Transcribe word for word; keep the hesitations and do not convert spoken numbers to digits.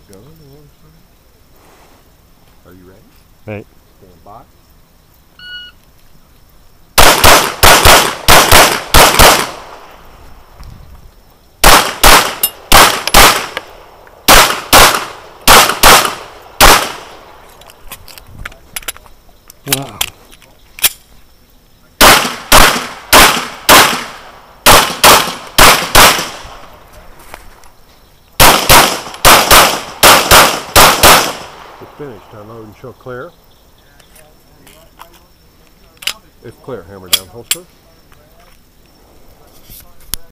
going. Are you ready? Right. Stand by. Wow. It's finished. Unload and show clear. It's clear. Hammer down holster.